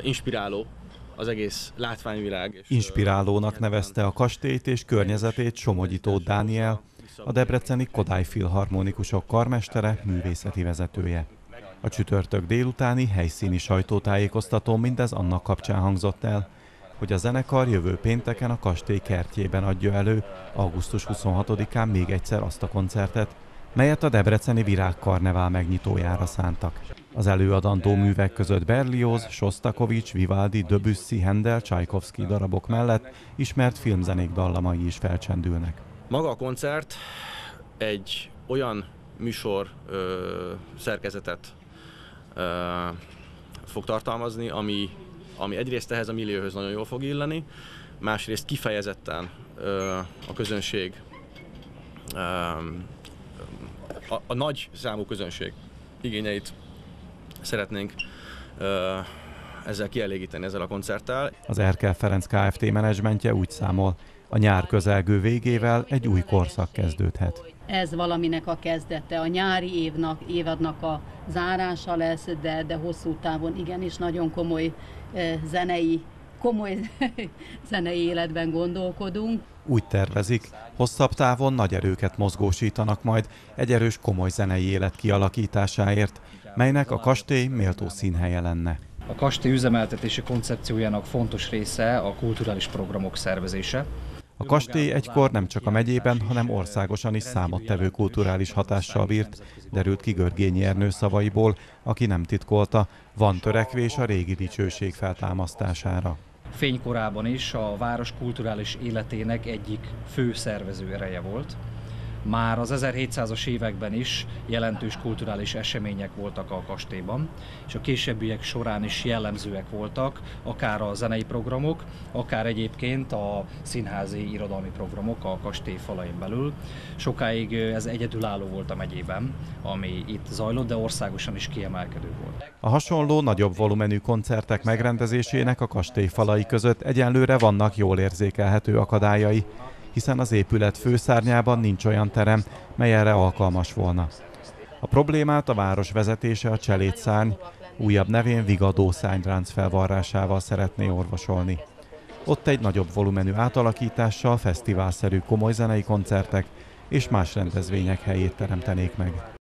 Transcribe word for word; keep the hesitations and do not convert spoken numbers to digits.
Inspiráló az egész látványvilág. Inspirálónak nevezte a kastélyt és környezetét Somogyi Tóth Dániel, a debreceni Kodály Filharmonikusok karmestere, művészeti vezetője. A csütörtök délutáni helyszíni sajtótájékoztatón mindez annak kapcsán hangzott el, hogy a zenekar jövő pénteken a kastély kertjében adja elő augusztus huszonhatodikán még egyszer azt a koncertet, melyet a debreceni Virágkarnevál megnyitójára szántak. Az előadandó művek között Berlioz, Sostakovics, Vivaldi, Debussy, Handel, Csajkovszky darabok mellett ismert filmzenék dallamai is felcsendülnek. Maga a koncert egy olyan műsor ö, szerkezetet ö, fog tartalmazni, ami, ami egyrészt ehhez a millióhöz nagyon jól fog illeni, másrészt kifejezetten ö, a közönség, ö, a, a nagy számú közönség igényeit szeretnénk ö, ezzel kielégíteni, ezzel a koncerttel. Az Erkel Ferenc Kft. Menedzsmentje úgy számol, a nyár közelgő végével egy új korszak kezdődhet. Ez valaminek a kezdete, a nyári évnak, évadnak a zárása lesz, de, de hosszú távon igenis nagyon komoly eh, zenei, komoly zenei életben gondolkodunk. Úgy tervezik, hosszabb távon nagy erőket mozgósítanak majd egy erős komoly zenei élet kialakításáért, melynek a kastély méltó színhelye lenne. A kastély üzemeltetési koncepciójának fontos része a kulturális programok szervezése. A kastély egykor nem csak a megyében, hanem országosan is számottevő kulturális hatással bírt, derült ki Görgényi Ernő szavaiból, aki nem titkolta, van törekvés a régi dicsőség feltámasztására. Fénykorában is a város kulturális életének egyik fő szervező ereje volt. Már az ezerhétszázas években is jelentős kulturális események voltak a kastélyban, és a későbbiek során is jellemzőek voltak, akár a zenei programok, akár egyébként a színházi irodalmi programok a kastély falain belül. Sokáig ez egyedülálló volt a megyében, ami itt zajlott, de országosan is kiemelkedő volt. A hasonló, nagyobb volumenű koncertek megrendezésének a kastély falai között egyenlőre vannak jól érzékelhető akadályai, hiszen az épület főszárnyában nincs olyan terem, mely erre alkalmas volna. A problémát a város vezetése a cselédszárny, újabb nevén Vigadó szárnyránc felvarrásával szeretné orvosolni. Ott egy nagyobb volumenű átalakítással fesztiválszerű komoly zenei koncertek és más rendezvények helyét teremtenék meg.